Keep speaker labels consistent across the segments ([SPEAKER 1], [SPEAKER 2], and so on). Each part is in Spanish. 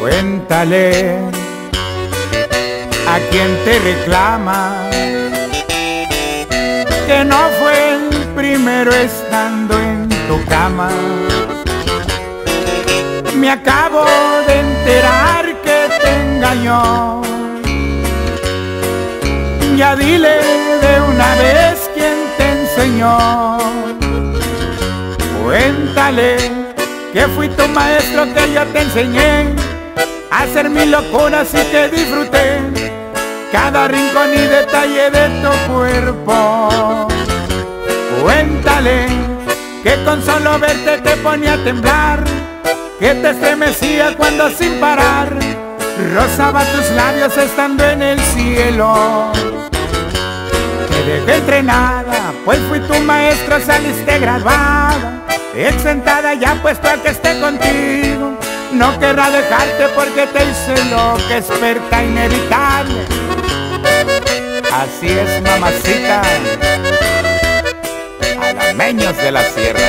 [SPEAKER 1] Cuéntale a quien te reclama que no fue el primero estando en tu cama. Me acabo de enterar que te engañó. Ya dile de una vez quién te enseñó. Cuéntale que fui tu maestro, que yo te enseñé a hacer mis locuras y que disfruté cada rincón y detalle de tu cuerpo. Cuéntale que con solo verte te ponía a temblar, que te estremecía cuando sin parar rozaba tus labios estando en el cielo. Te dejé entrenada, pues fui tu maestro, saliste graduada, exentada ya puesto a que esté contigo. No querrá dejarte porque te hice lo que experta inevitable. Así es, mamacita, alameños de la sierra.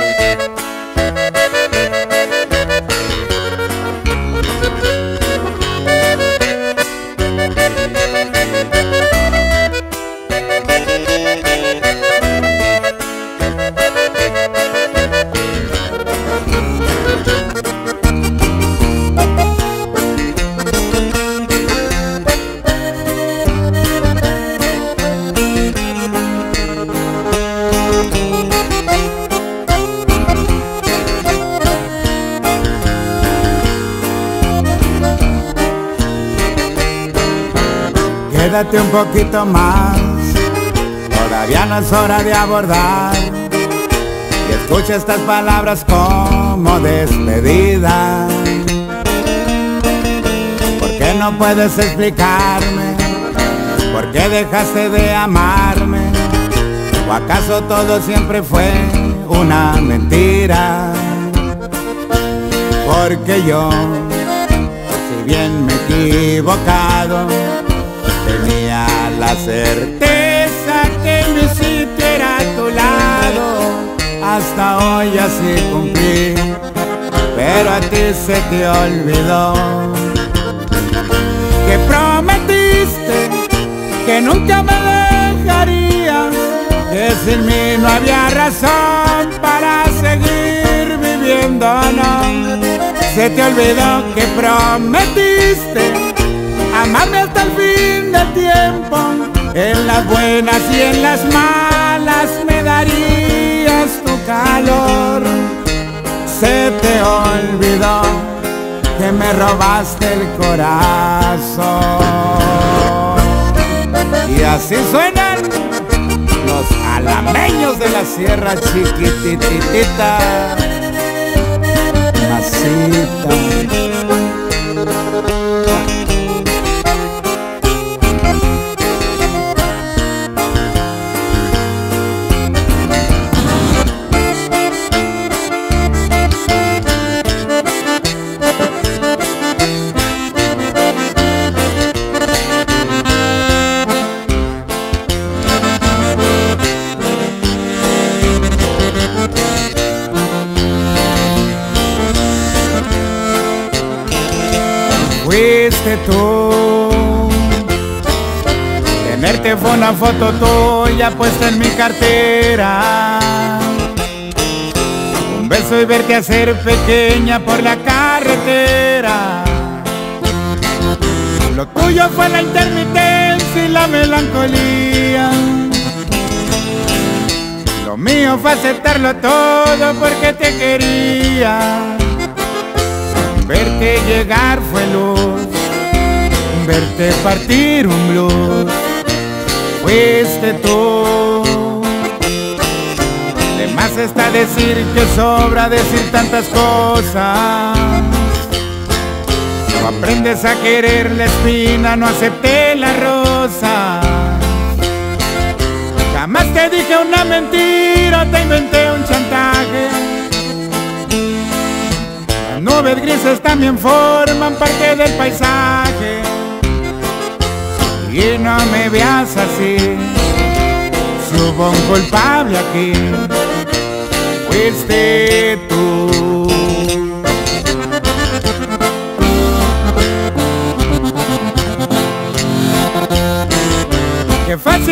[SPEAKER 1] Quédate un poquito más, todavía no es hora de abordar. Y escucha estas palabras como despedida. ¿Por qué no puedes explicarme por qué dejaste de amarme? ¿O acaso todo siempre fue una mentira? Porque yo, si bien me he equivocado, tenía la certeza que mi sitio era a tu lado. Hasta hoy así cumplí, pero a ti se te olvidó que prometiste que nunca me dejarías, que sin mí no había razón para seguir viviendo, no. Se te olvidó que prometiste amarme hasta el fin del tiempo. En las buenas y en las malas me darías tu calor. Se te olvidó que me robaste el corazón. Y así suenan los alameños de la sierra, chiquititita, masita. Fuiste tú, tenerte fue una foto tuya puesta en mi cartera, un beso y verte hacer pequeña por la carretera. Lo tuyo fue la intermitencia y la melancolía, lo mío fue aceptarlo todo porque te quería. Verte llegar fue luz, verte partir un blues. Fuiste tú. De más está decir que sobra decir tantas cosas. No aprendes a querer la espina, no acepté la rosa. Jamás te dije una mentira, te inventé un chantaje. Nubes grises también forman parte del paisaje. Y no me veas así, si hubo un culpable aquí, fuiste tú.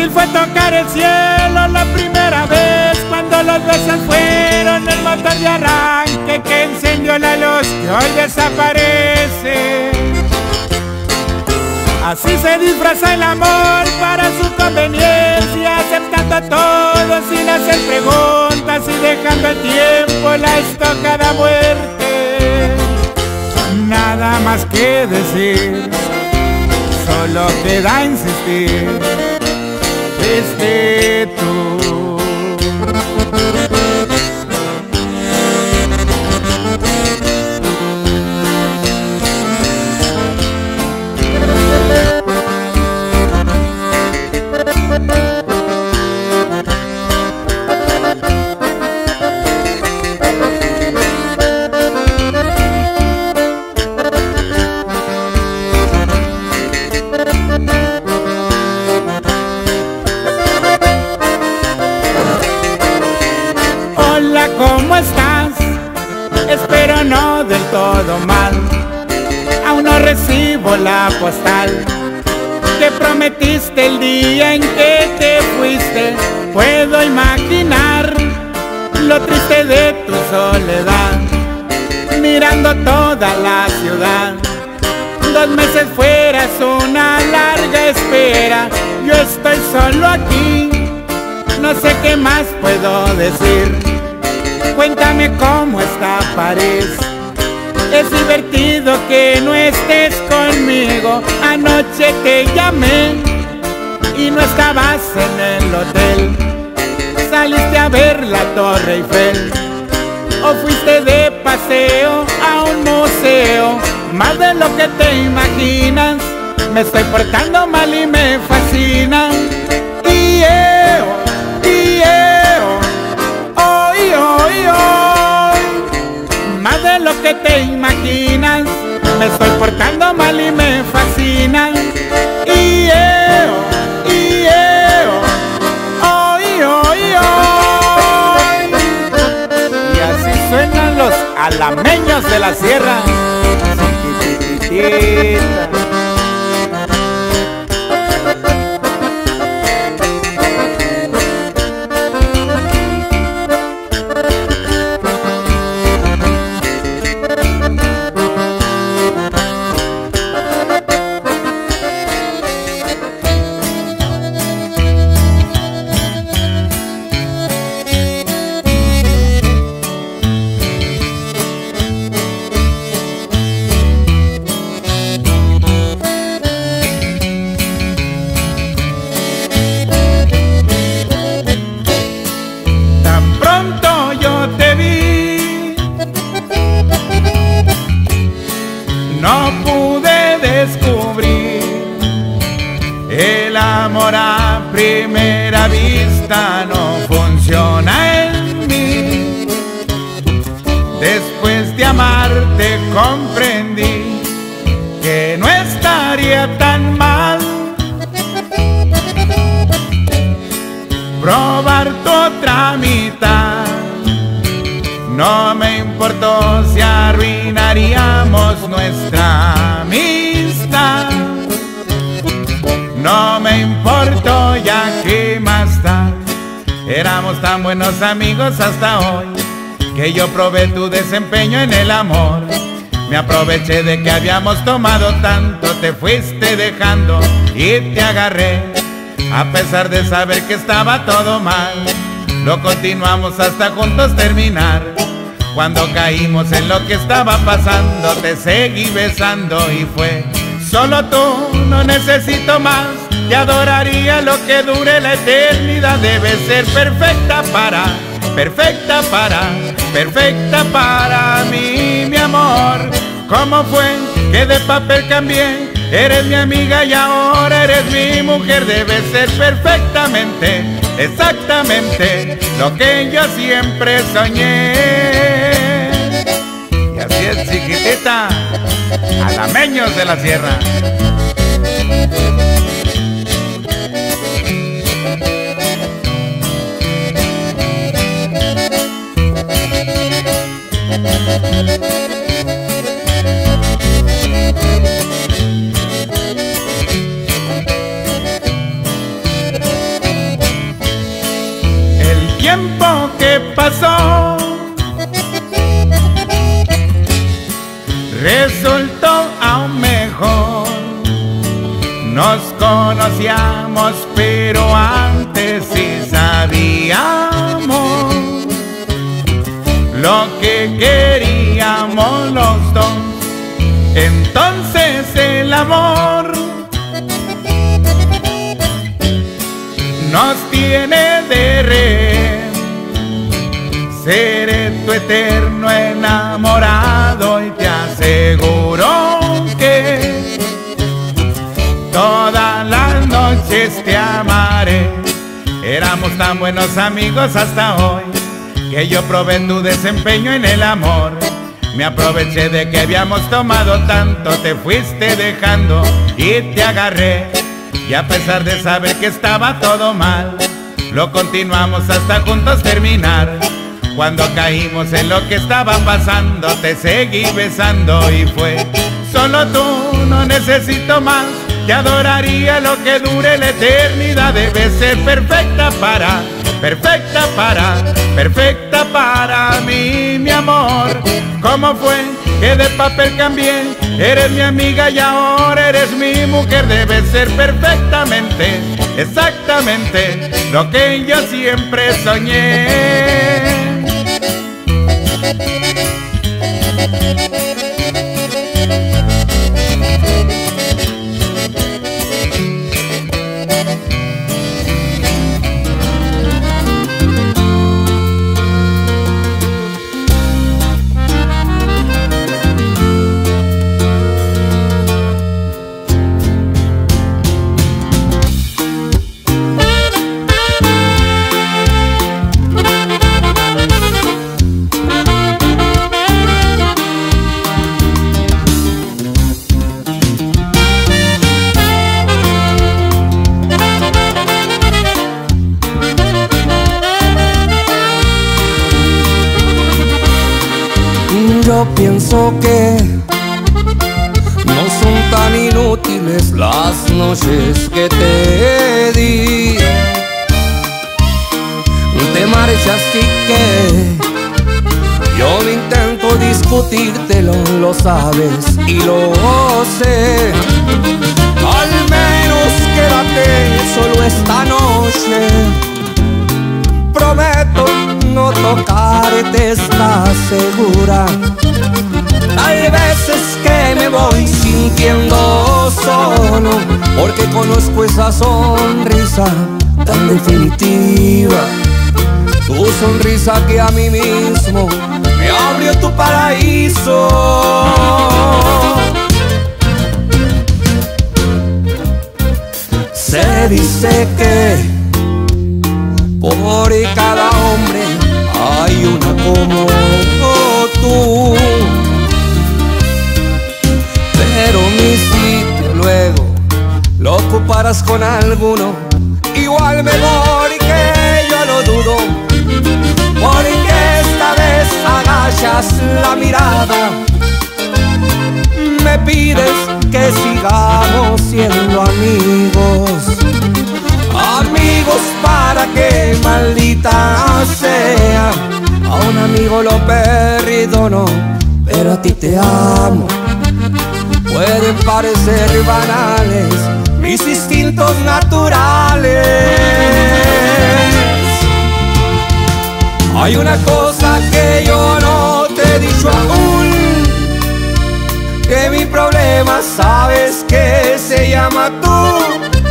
[SPEAKER 1] Hoy fue tocar el cielo la primera vez, cuando los besos fueron el motor de arranque que encendió la luz que hoy desaparece. Así se disfraza el amor para su conveniencia, aceptando todo sin hacer preguntas y dejando el tiempo la estocada muerte. Nada más que decir, solo queda insistir, desde tú. Hola, ¿cómo estás? Espero no del todo mal. Aún no recibo la postal que prometiste el día en que te fuiste. Puedo imaginar lo triste de tu soledad, mirando toda la ciudad. 2 meses fuera es una larga espera. Yo estoy solo aquí, no sé qué más puedo decir. Cuéntame cómo está París. Es divertido que no estés conmigo. Anoche te llamé y no estabas en el hotel. Saliste a ver la Torre Eiffel o fuiste de paseo a un museo. Más de lo que te imaginas, me estoy portando mal y me fascina. Más de lo que te imaginas, me estoy portando mal y me fascina. Y así suenan los alameños de la sierra. No pude descubrir el amor a primera vista, no funciona en mí. Después de amarte comprendí que no estaría tan mal probar tu otra mitad. No me importó si arruinaríamos nuestra amistad. No me importó, ya que más da. Éramos tan buenos amigos hasta hoy, que yo probé tu desempeño en el amor. Me aproveché de que habíamos tomado tanto, te fuiste dejando y te agarré, a pesar de saber que estaba todo mal. Lo continuamos hasta juntos terminar. Cuando caímos en lo que estaba pasando, te seguí besando y fue solo tú, no necesito más. Te adoraría lo que dure la eternidad. Debe ser perfecta para mí, mi amor. ¿Cómo fue que de papel cambié? Eres mi amiga y ahora eres mi mujer. Debe ser perfectamente, exactamente lo que yo siempre soñé. Y así es, chiquitita, alameños de la sierra. resultó aún mejor. Nos conocíamos, pero antes sí sabíamos lo que queríamos los dos. Entonces el amor nos tiene de rehén. Seré tu eterno enamorado y te aseguro que todas las noches te amaré. Éramos tan buenos amigos hasta hoy que yo probé tu desempeño en el amor. Me aproveché de que habíamos tomado tanto, te fuiste dejando y te agarré. Y a pesar de saber que estaba todo mal, lo continuamos hasta juntos terminar. Cuando caímos en lo que estaba pasando, te seguí besando y fue solo tú, no necesito más. Te adoraría lo que dure la eternidad. Debes ser perfecta para mí, mi amor. ¿Cómo fue que de papel cambié? Eres mi amiga y ahora eres mi mujer. Debes ser perfectamente, exactamente lo que yo siempre soñé.
[SPEAKER 2] Yo pienso que no son tan inútiles las noches que te di. Te marchaste y que yo no intento discutírtelo, lo sabes y lo sé. Al menos quédate solo esta noche. Prometo no tocarte, ¿estás segura? Hay veces que me voy sintiendo solo, porque conozco esa sonrisa tan definitiva. Tu sonrisa que a mí mismo me abrió tu paraíso. Se dice que por cada hombre hay una como tú, pero mi sitio luego lo ocuparás con alguno igual mejor, y que yo lo dudo, porque esta vez agachas la mirada, me pides que sigamos siendo amigos. Amigos para que, maldita sea, a un amigo lo perdono, pero a ti te amo. Pueden parecer banales mis instintos naturales. Hay una cosa que yo no te he dicho aún, que mi problema sabes que se llama tú.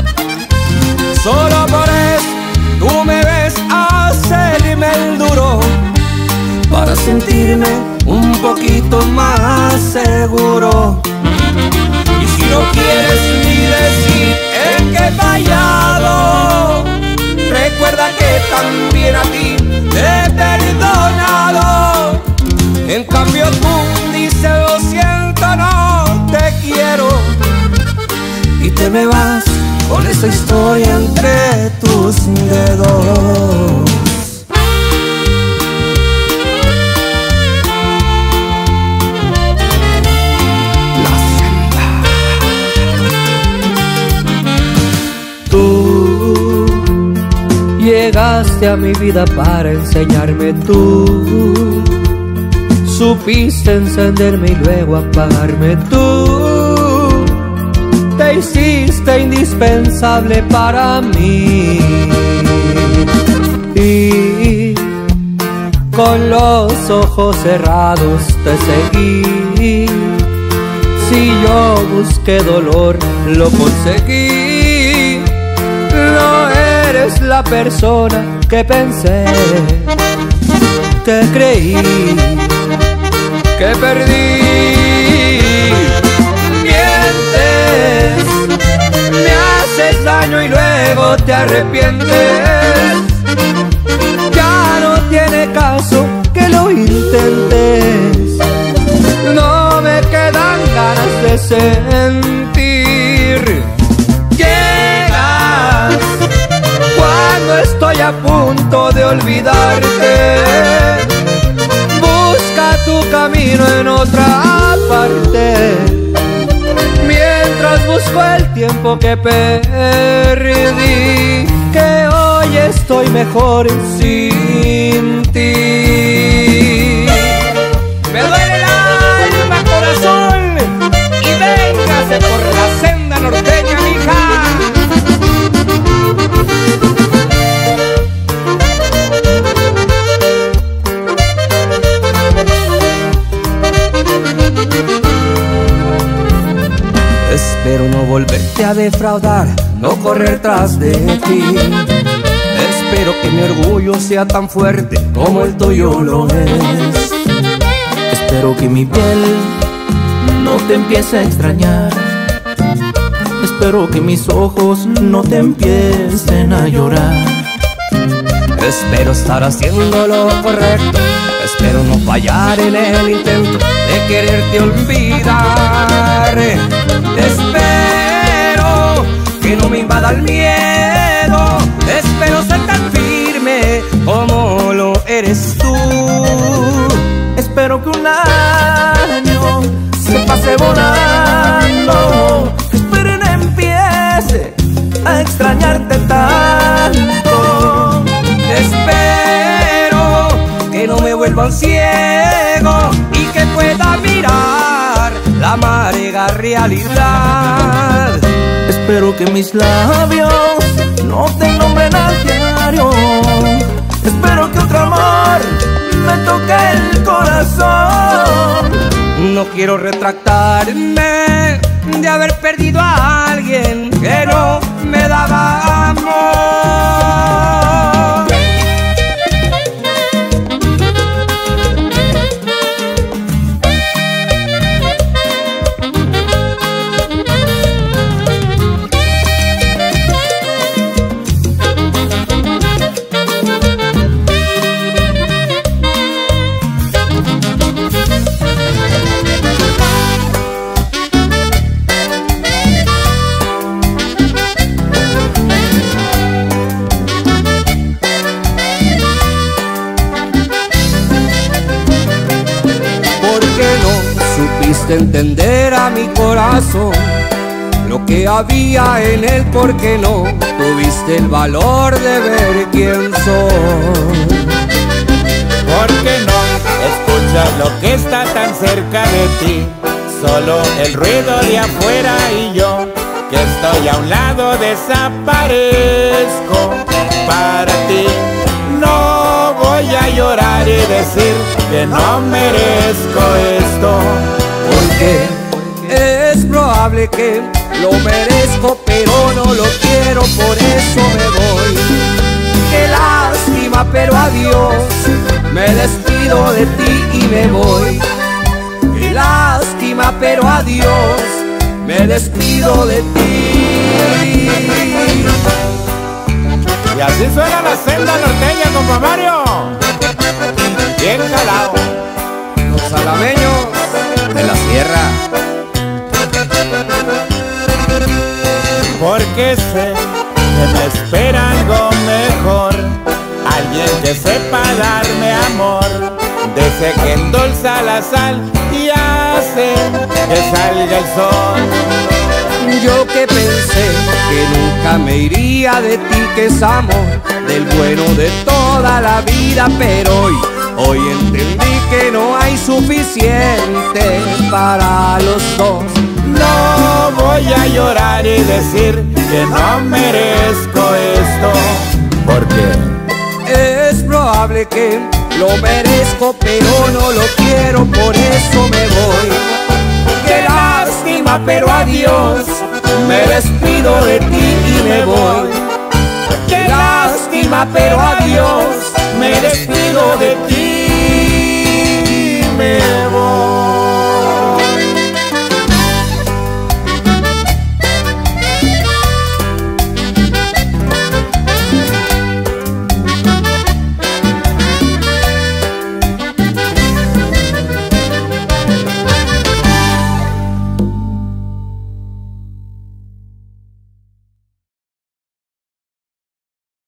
[SPEAKER 2] Solo por eso tú me ves hacerme el duro, para sentirme un poquito más seguro. Y si no quieres ni decir en qué he fallado, recuerda que también a ti te he perdonado. En cambio tú dices lo siento, no te quiero, y te me vas con esa historia entre tus dedos. La senda. Tú llegaste a mi vida para enseñarme tú supiste encenderme y luego apagarme tú. Te hiciste indispensable para mí y con los ojos cerrados te seguí. Si yo busqué dolor, lo conseguí. No eres la persona que pensé. Te creí que perdí. Mientes, me haces daño y luego te arrepientes. Ya no tiene caso que lo intentes. No me quedan ganas de sentir. Llegas cuando estoy a punto de olvidarte. Busca tu camino en otra parte, mientras busco el tiempo que perdí, que hoy estoy mejor sin ti. Me duele el alma, corazón, y véngase por la senda norteña, mija. Espero no volverte a defraudar, no correr tras de ti. Espero que mi orgullo sea tan fuerte como el tuyo lo es.
[SPEAKER 3] Espero que mi piel no te empiece a extrañar. Espero que mis ojos no te empiecen a llorar.
[SPEAKER 2] Espero estar haciendo lo correcto. Espero no fallar en el intento de quererte olvidar. Espero que no me invada el miedo. Espero ser tan firme como lo eres tú.
[SPEAKER 3] Espero que un año se pase volando. Espero no empiece a extrañarte tanto.
[SPEAKER 2] Espero que no me vuelvan ciego y que pueda mirar la amarga realidad.
[SPEAKER 3] Espero que mis labios no te nombren a diario. Espero que otro amor me toque el corazón.
[SPEAKER 2] No quiero retractarme de haber perdido a alguien que no me daba amor. Supiste entender a mi corazón lo que había en él, porque no tuviste el valor de ver quién soy.
[SPEAKER 1] Porque no escuchas lo que está tan cerca de ti, solo el ruido de afuera y yo, que estoy a un lado, desaparezco para ti. No voy a llorar y decir que no merezco esto,
[SPEAKER 2] porque es probable que lo merezco, pero no lo quiero, por eso me voy. Qué lástima, pero adiós, me despido de ti y me voy. Qué lástima, pero adiós, me despido de ti.
[SPEAKER 1] Y así suena la senda norteña, compa Mario. Bien jalado.
[SPEAKER 2] Los salameños de la sierra.
[SPEAKER 1] Porque sé que me espera algo mejor, alguien que sepa darme amor, desde que endulza la sal y hace que salga el sol.
[SPEAKER 2] Yo que pensé que nunca me iría de ti, que es amor del bueno de toda la vida, pero Hoy entendí que no hay suficiente para los dos.
[SPEAKER 1] No voy a llorar y decir que no merezco esto, porque
[SPEAKER 2] es probable que lo merezco, pero no lo quiero, por eso me voy. Qué lástima, pero adiós, me despido de ti y me voy. Qué lástima, pero adiós,